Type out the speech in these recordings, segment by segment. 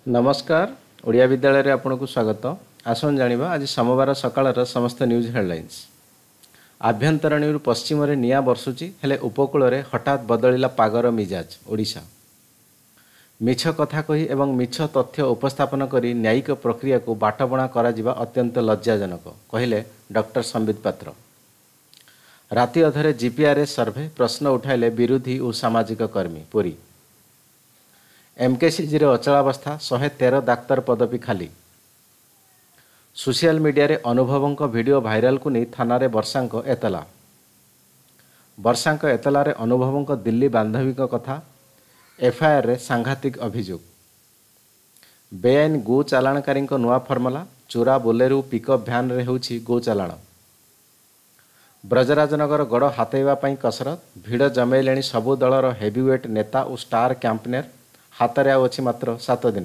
नमस्कार ओडिया विद्यालय रे आपनको स्वागत। आसन जानिबा आज सोमवार सकाळर समस्त न्यूज हेडलाइंस। आभ्यंतरणीरु पश्चिम रे निया बर्षुची हेले उपकूल रे हठात बदलिला पागर मिजाज। ओडिशा मिछ कथा कही एवं मिछ तथ्य उपस्थापन करी न्यायिक प्रक्रिया को बाटबणा करा जिबा अत्यंत लज्जाजनक कहिले डॉक्टर संबित पात्र। राति अधरे जीपीआरएस सर्वे प्रश्न उठाइले विरोधी और सामाजिक कर्मी। पुरी एमकेसीजी रे अचलावस्था 113 डाक्तर पदवी खाली। सोशल मीडिया रे अनुभवों वीडियो भाइराल को नहीं थाना रे वर्षांक एतला। वर्षांक एतला रे अनुभवों दिल्ली बांधवी कथा एफआईआर रे सांघातिक अभियोग। बेआईन गो चालाणकारी नुआ फर्मुला चोरा बोलेरू पिकअप भ्यान रे होछि गो चालाण। ब्रजराजनगर गड़ हाथेवा कसरत भिड़ जमैले सबु दलर हेवीवेट नेता और स्टार कैंपेनर हाथ में अच्छी मात्र 7 दिन।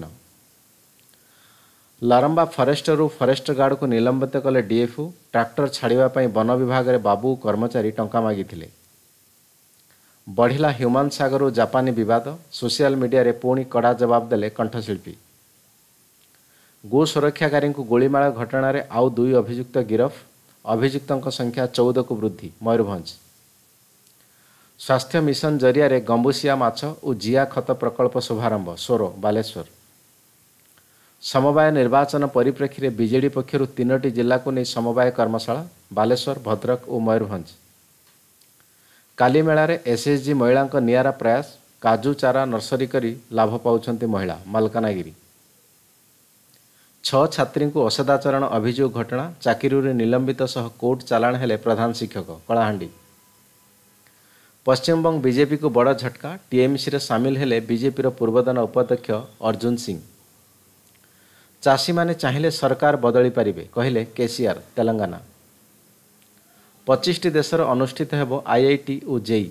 लारंबा फरेस्टर फरेस्ट गार्ड को निलंबित कले डीएफओ। ट्रैक्टर छाड़ापी वन विभाग रे बाबू कर्मचारी टंका मागिथिले। बढ़िला ह्यूमान सागर और जापानी विवाद। सोशल मीडिया रे पुणी कड़ा जवाब देले कंठशिल्पी। गो सुरक्षाकारी को गोलीमार घटना रे आउ 2 अभियुक्त गिरफ। अभियुक्तों संख्या 14 को वृद्धि। मयूरभंज स्वास्थ्य मिशन जरिया रे गंबुसिया माछ और जिया खत प्रकल्प शुभारंभ। सोर बालेश्वर समवाय निर्वाचन परिप्रेक्षी रे बीजेडी पक्षर 3टी जिला को नहीं समवाय कर्मशाला बालेश्वर भद्रक और मयूरभंज। काली मेला रे एसएचजी महिला नियारा प्रयास। काजू चारा नर्सरी करी लाभ पाउछंती महिला। मालकानगिरी 6 छात्री को असदाचरण अभियोग घटना चाकरी निलंबित सह कोर्ट चालाण हेले प्रधान शिक्षक। कलाहांडी पश्चिमबंग बीजेपी को बड़ झटका। टीएमसी रे सामिल हेले बीजेपी रो पूर्वतन उपाध्यक्ष अर्जुन सिंह। चाषी माने चाहिए सरकार बदली पारिबे कहिले केसीआर। तेलंगाना 25टी देशर अनुष्ठित हेबो आईआईटी और जेई।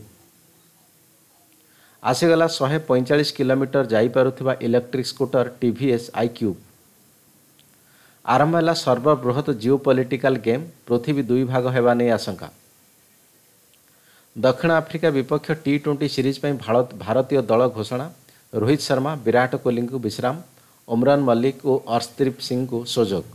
आसीगला 145 किलोमीटर जाई पारुथिबा इलेक्ट्रिक स्कूटर टीवीएस आईक्यूब। आरंभ है सर्वबृहत जिओपॉलिटिकल गेम। पृथ्वी 2 भाग हेबा नै आशंका। दक्षिण आफ्रिका विपक्ष टी20 सीरीज पर भारतीय दल घोषणा। रोहित शर्मा विराट कोहली को विश्राम। उमरान मल्लिक और अर्शदीप सिंह को सुजोग।